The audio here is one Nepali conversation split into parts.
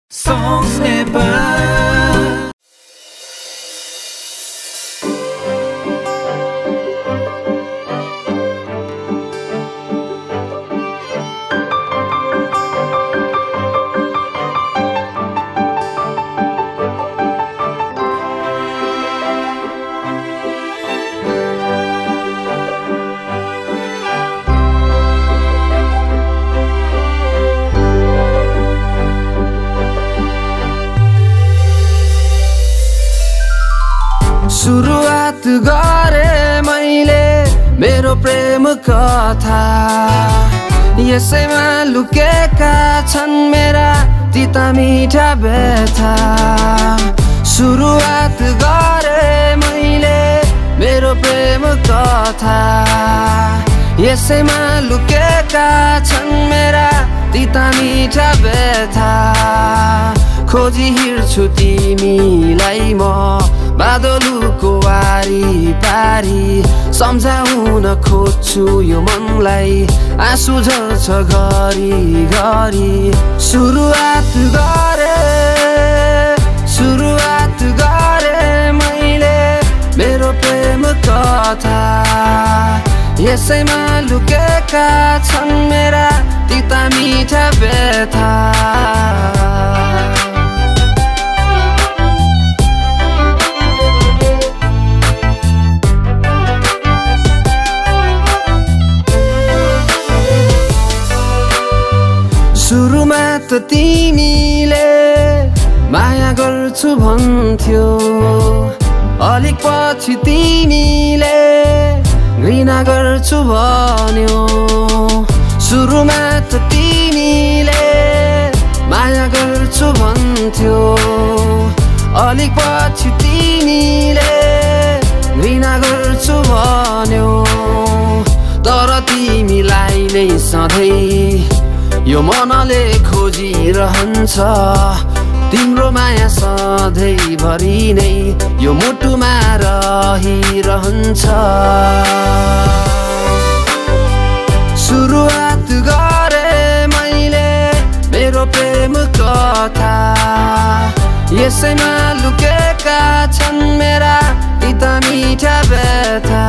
Songs Nepal. सुरुवात गरे मैले मेरो प्रेम कथा यसैमा लुकेका छन् मेरा तिता मिठा व्यथा सुरुवात गरे मैले मेरो प्रेम कथा यसैमा लुकेका छन् मेरा तिता मिठा व्यथा खोजी हिँड्छु तिमीलाई म बादलुको वारी पारी सम्झाउन खोज्छु यो मनलाई आँसु झर्छ घरी घरी सुरुवात गरे मैले मेरो प्रेम कथा यसैमा लुकेका छन् मेरा तिता मिठा व्यथा सुरुमा त तिमीले माया गर्छु भन्थ्यो अलिक पछि तिमीले घृणा गर्छु भन्यो सुरुमा त तिमीले माया गर्छु भन्थ्यो अलिक पछि तिमीले घृणा गर्छु भन्यो तर तिमीलाई नै सधैँ यो मनले खोजिरहन्छ तिम्रो माया सधैँभरि नै यो मुटुमा रहिरहन्छ सुरुवात गरे मैले मेरो प्रेम कथा यसैमा लुकेका छन् मेरा तिता मिठा व्यथा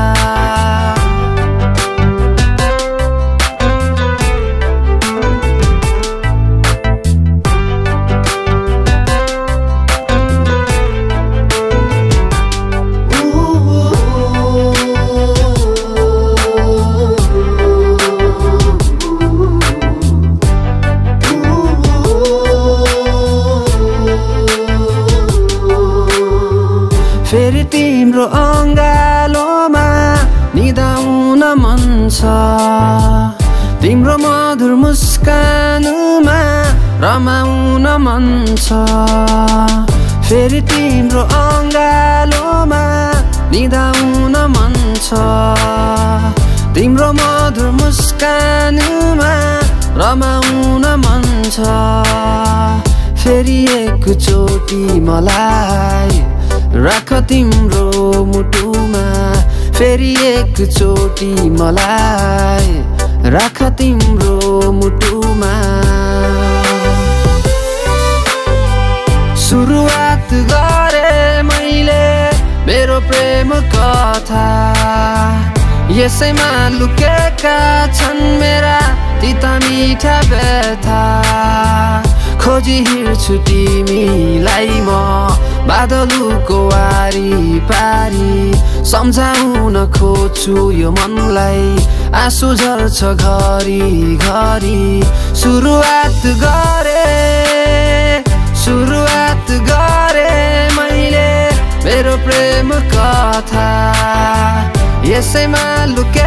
फेरि तिम्रो अङ्गालोमा निदाउन मन छ तिम्रो मधुर मुस्कानमा रमाउन मन छ फेरि तिम्रो अङ्गालोमा निदाउन मन छ तिम्रो मधुर मुस्कानमा रमाउन मन छ फेरि एकचोटि मलाई राख तिम्रो मुटुमा फेरि एकचोटि मलाई राख तिम्रो मुटुमा सुरुवात गरे मैले मेरो प्रेम कथा यसैमा लुकेका छन् मेरा तिता मिठा व्यथा खोजी हिँड्छु तिमीलाई म बादलुको वारी पारी सम्झाउन खोज्छु यो मनलाई आँसु झर्छ घरी घरी सुरुवात गरे मैले मेरो प्रेम कथा यसैमा लुके